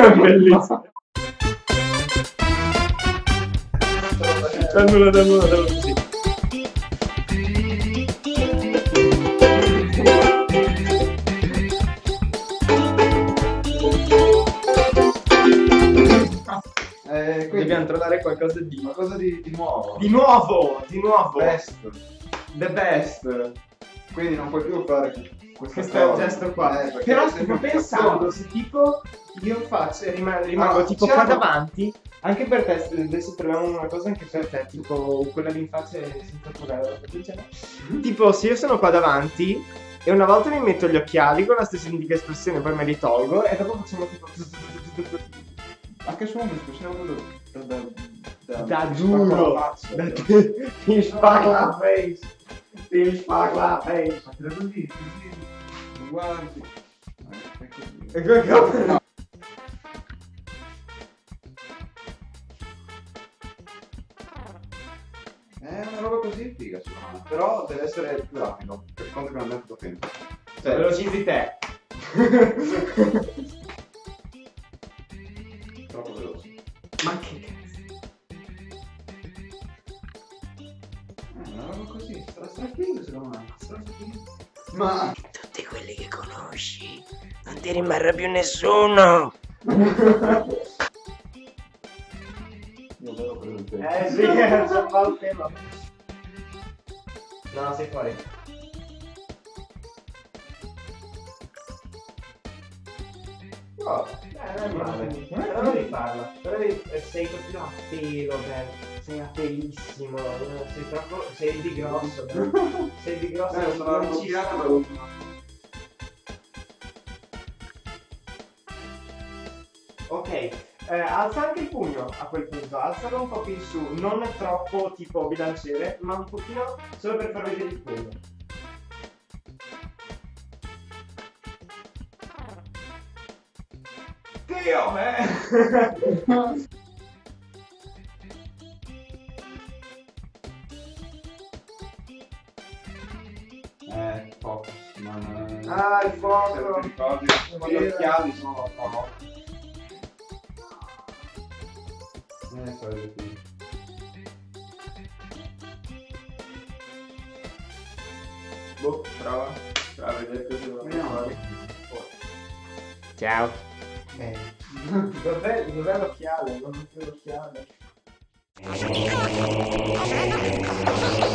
Bellissimo. Dammelo così. Dobbiamo trovare qualcosa di nuovo. Di nuovo. Best. The best. Quindi non puoi più fare Questo è il gesto qua. Però sto pensando, se tipo io faccio rimango tipo qua davanti, anche per te, adesso troviamo una cosa anche per te, tipo quella lì in faccia è senza problema. Tipo se io sono qua davanti e una volta mi metto gli occhiali con la stessa identica espressione, poi me li tolgo e dopo facciamo tipo anche su un'espressione da duro, ti spacca la face, ti spacca la face. Ma così, guardi. No. È una roba così figa secondo me. Però deve essere più rapido, per conto che non è tutto tempo. Cioè, velocizzi te. Troppo veloce. Ma che cazzo? Una roba così, strafigo secondo me. Strafigo. Ma Tutti quelli che conosci, non ti rimarrà più nessuno. io avevo preso il tempo. Sì, c'è un po' il tema. No, sei fuori. Oh, Non è male. Però devi farla. Però sei proprio a pelo, bello. Sei a pelissimo. Sei troppo. Sei di grosso, bello. Sei di grosso. sono arrabbiato per l'ultima. Ok, alza anche il pugno a quel punto, alzalo un po' più in su, non troppo tipo bilanciere, ma un pochino solo per far vedere il pugno. Dio, Focus, ma Ah, il fuoco! ti ricordi? Gli occhiali sono sarebbe qui. Boh, prova a vedere cosa vuoi fare. Ciao. Dov'è l'occhiale? Non ho più l'occhiale.